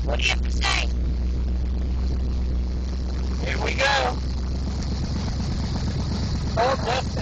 What do you have to say? Here we go. Oh, that's